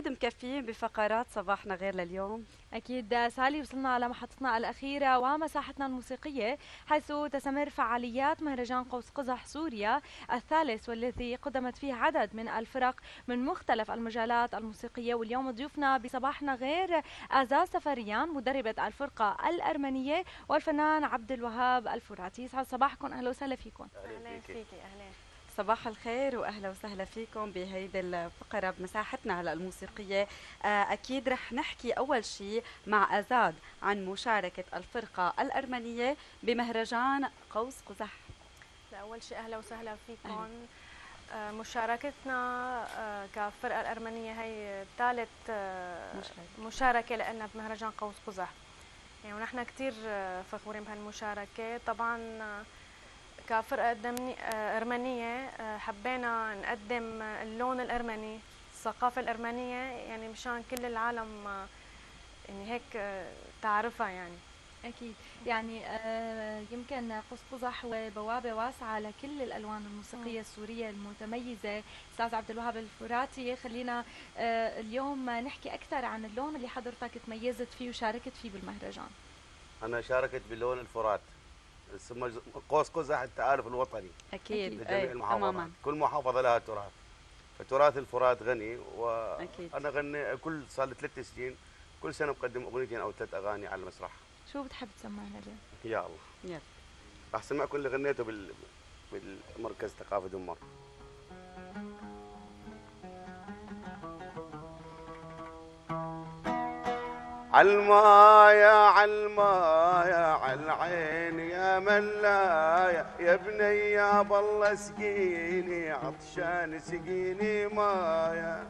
مكفيين بفقرات صباحنا غير لليوم؟ أكيد سالي، وصلنا على محطتنا الأخيرة ومساحتنا الموسيقية، حيث تستمر فعاليات مهرجان قوس قزح سوريا الثالث، والذي قدمت فيه عدد من الفرق من مختلف المجالات الموسيقية. واليوم ضيوفنا بصباحنا غير آزاز سفريان مدربة الفرقة الأرمنية، والفنان عبد الوهاب الفراتي. يسعد صباحكم، أهلا وسهلا فيكم. أهلا فيكي. أهلا. صباح الخير واهلا وسهلا فيكم بهيدي الفقره بمساحتنا هلا الموسيقيه. اكيد رح نحكي اول شيء مع ازاد عن مشاركه الفرقه الارمنيه بمهرجان قوس قزح. أول شيء أهلا وسهلا فيكم. مشاركتنا كفرقة الأرمنية هي ثالث مشاركة لنا بمهرجان قوس قزح، يعني ونحن كثير فخورين بهالمشاركة. طبعا كفرقة أرمنية حبينا نقدم اللون الأرمني، الثقافة الأرمنية، يعني مشان كل العالم يعني هيك تعرفها. يعني أكيد، يعني يمكن قوس قزح هو بوابة واسعة لكل الألوان الموسيقية السورية المتميزة. أستاذ عبد الوهاب الفراتي، خلينا اليوم نحكي أكثر عن اللون اللي حضرتك تميزت فيه وشاركت فيه بالمهرجان. أنا شاركت باللون الفرات، اسمه قوس قزح التآلف الوطني. أكيد لجميع المحافظات، تماما. كل محافظة لها تراث، فتراث الفرات غني، وأنا غني صار لي 3 سنين كل سنة بقدم أغنيتين أو 3 أغاني على المسرح. شو بتحب تسمعنا اليوم؟ يا الله، يلا راح أسمعكم اللي غنيته بالمركز ثقافة دمر. عالمايا عالمايا عالعين يا ملايا يا بني يا بالله سقيني عطشان سقيني مايا.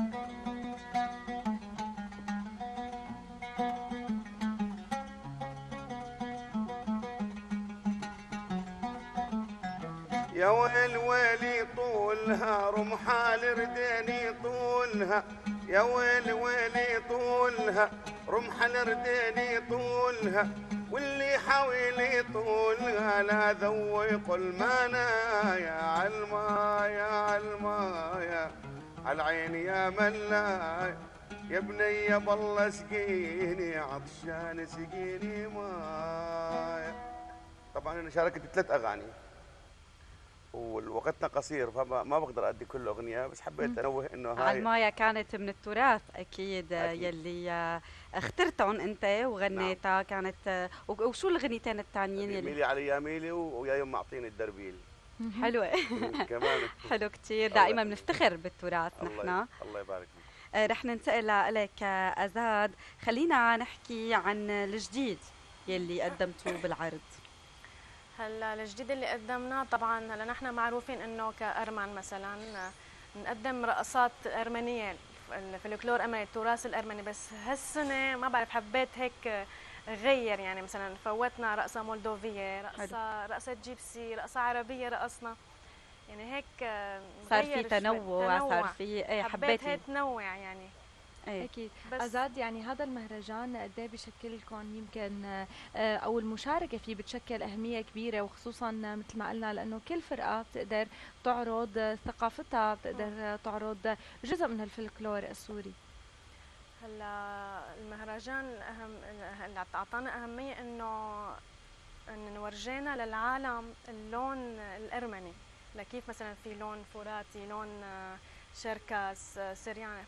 يا ويل ويلي طولها رمحال رديني طولها، يا ويل ويلي طولها رمحال رديني طولها، واللي حويلي طولها لا ذوق المنايا. عالمايا عالمايا عالعين يا ملايا يا بني بالله سقيني عطشان سقيني مايا. طبعا انا شاركت ب3 اغاني ووقتنا قصير، فما بقدر ادي كل اغنيه، بس حبيت انوه انه هاي عالمايا كانت من التراث أكيد. يلي اخترتهم أنت وغنيتها. نعم. كانت وشو الغنيتين الثانيين يلي؟ ميلي علي يا ميلي ويا يوم معطيني الدربيل. حلوة. كمان حلو كتير، دائما بنفتخر بالتراث نحن. الله يبارك فيك. رح ننتقل لك أزاد، خلينا نحكي عن الجديد يلي قدمتوه بالعرض. هلا الجديد اللي قدمناه، طبعا هلا نحن معروفين انه كأرمن مثلا نقدم رقصات أرمنية، الفلكلور الأرمني، التراث الأرمني. بس هالسنة ما بعرف، حبيت هيك غير، يعني مثلا فوتنا رقصة مولدوفية، رقصة جيبسي، رقصة عربية رقصنا، يعني هيك صار في تنوع، صار في حبيت هيك تنوع يعني. أكيد. أزاد، يعني هذا المهرجان قد ايه بشكل لكم يمكن أو المشاركة فيه بتشكل أهمية كبيرة، وخصوصا مثل ما قلنا لأنه كل فرقة بتقدر تعرض ثقافتها، بتقدر تعرض جزء من الفلكلور السوري. هلا المهرجان اللي أعطانا أهمية إنه نورجينا للعالم اللون الأرمني، لكيف مثلا في لون فراتي، لون شركاس، سريان،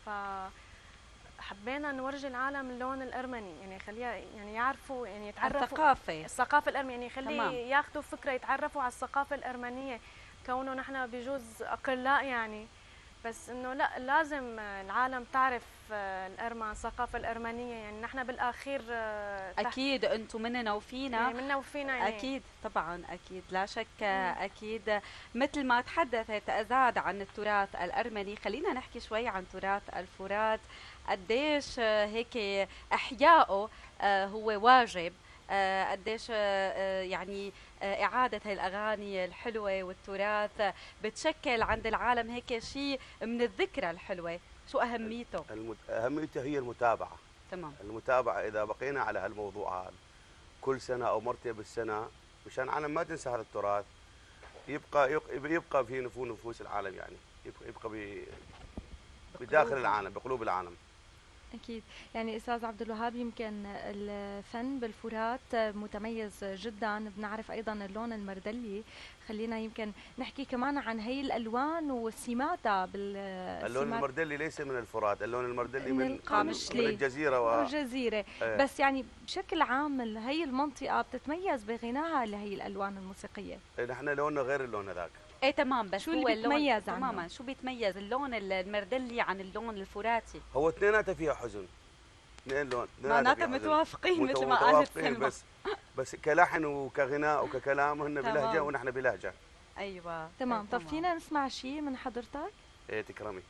حبينا نورجي العالم اللون الارمني، يعني خليها يعني يعرفوا، يعني يتعرفوا الثقافه الارمنيه، يعني يخلي ياخذوا فكره، يتعرفوا على الثقافه الارمنيه، كونه نحن بجوز اقلاء يعني، بس انه لا، لازم العالم تعرف الارمن، الثقافه الارمنيه، يعني نحن بالاخير اكيد انتم مننا وفينا، يعني منا وفينا يعني. اكيد طبعا، اكيد لا شك. اكيد مثل ما تحدثت ازاد عن التراث الارمني، خلينا نحكي شوي عن تراث الفرات. قديش هيك احيائه هو واجب، قديش يعني إعادة هاي الأغاني الحلوة والتراث بتشكل عند العالم هيك شيء من الذكرى الحلوة. شو أهميته؟ أهميته هي المتابعة. تمام. المتابعة، إذا بقينا على هالموضوع هذا كل سنة أو مرتين بالسنة، مشان العالم ما تنسى هذا التراث، يبقى في نفوس العالم، يعني يبقى بداخل العالم، بقلوب العالم. أكيد. يعني أستاذ عبد الوهاب، يمكن الفن بالفرات متميز جدا، بنعرف أيضا اللون المردلي. خلينا يمكن نحكي كمان عن هي الألوان وسماتها. اللون المردلي ليس من الفرات، اللون المردلي من القامشلي، من الجزيرة الجزيرة. بس يعني بشكل عام هي المنطقة بتتميز بغناها لهي الألوان الموسيقية. نحن لوننا غير اللون هذاك. ايه تمام، بس شو اللي بيتميز تماما شو بيتميز اللون المردلي عن اللون الفراتي؟ هو اثنيناتها فيها حزن، اثنين لون معناتها متوافقين مثل ما قالت سلمى. بس كلحن وكغناء وككلام هن بلهجه ونحن بلهجه. ايوه تمام. طب فينا نسمع شيء من حضرتك؟ ايه تكرمي.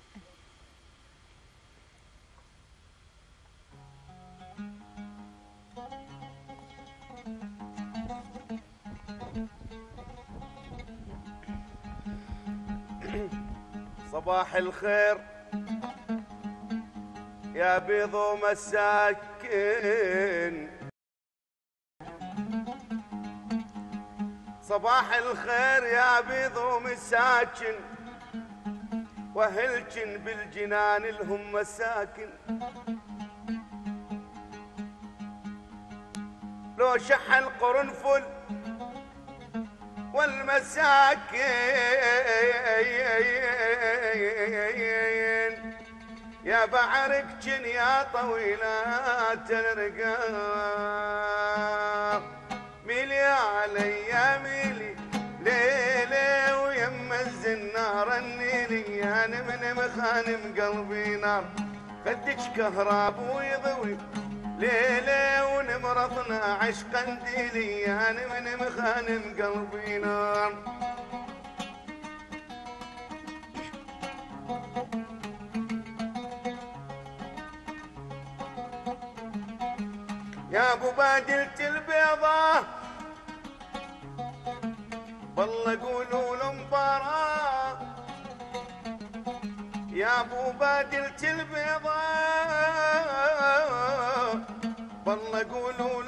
صباح الخير يا بيض مساكن، صباح الخير يا بيض مساكن، وهلجن بالجنان الهم مساكن، لو شح القرنفل والمساكين، يا بعرك جن يا طويلات الرقاب، ميلي علي يا ميلي ليلي ويم الزنار النيلي، يا نمن مخانم قلبي نار، خدك كهراب ويضوي ليلي ونمرضنا عشق قنديلي، يا نمن مخانم قلبي نار. يا ابو بادلة البيضة والله قولوا المباراة، يا ابو بادلة البيضة والله قولوا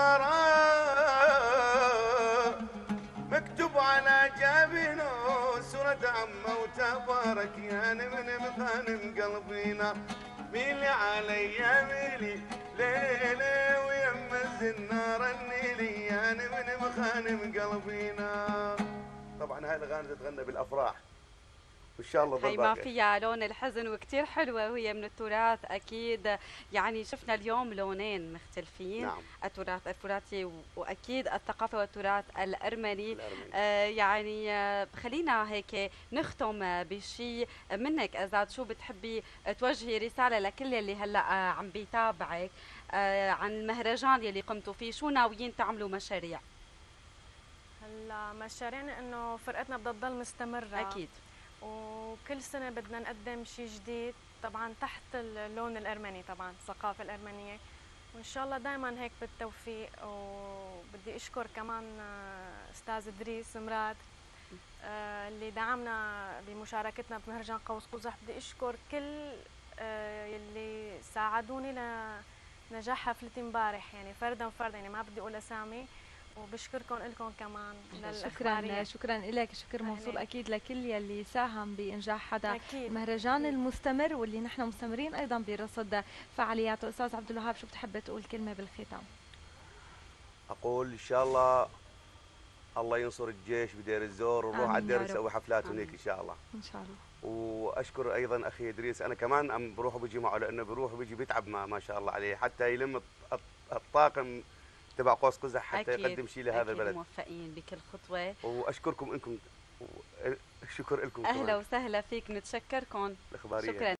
المباراة، مكتوب على جابينه سورة عمه وتبارك، يا نمن مخانم قلبينا، ميلي علي يا ميلي ليلي ويم الزنار النيلي، يا نمن مخانم قلبينا. طبعا هاي الاغاني تتغنى بالافراح وان شاء الله هي ما فيها لون الحزن، وكثير حلوه وهي من التراث اكيد. يعني شفنا اليوم لونين مختلفين. نعم. التراث الفراتي واكيد الثقافه والتراث الارمني. يعني خلينا هيك نختم بشيء منك ازاد، شو بتحبي توجهي رساله لكل اللي هلا عم بيتابعك عن المهرجان يلي قمتوا فيه؟ شو ناويين تعملوا مشاريع؟ هلا مشاريعنا انه فرقتنا بدها تضل مستمره اكيد، وكل سنه بدنا نقدم شيء جديد، طبعا تحت اللون الارمني، طبعا الثقافه الارمنيه، وان شاء الله دائما هيك بالتوفيق. وبدي اشكر كمان استاذ ادريس مراد اللي دعمنا بمشاركتنا بمهرجان قوس قزح. بدي اشكر كل اللي ساعدوني لنجاح حفلتي امبارح، يعني فردا فردا، يعني ما بدي اقول اسامي. وبشكركم لكم كمان. شكرا لك، شكر موصول اكيد لكل يلي ساهم بانجاح هذا المهرجان المستمر، واللي نحن مستمرين ايضا برصد فعالياته. استاذ عبد الوهاب، شو بتحب تقول كلمه بالختام؟ اقول ان شاء الله الله ينصر الجيش بدير الزور، ونروح على الدير نسوي حفلات هناك ان شاء الله. ان شاء الله. واشكر ايضا اخي ادريس، انا كمان عم بروح وبجي معه، لانه بروح وبيجي بيتعب ما شاء الله عليه، حتى يلم الطاقم تبع قوس قزح حتى يقدم شيء لهذا البلد. موفقين بكل خطوه، واشكركم انكم، شكر لكم. اهلا وسهلا فيك، نتشكركم. الاخباريه. شكرا.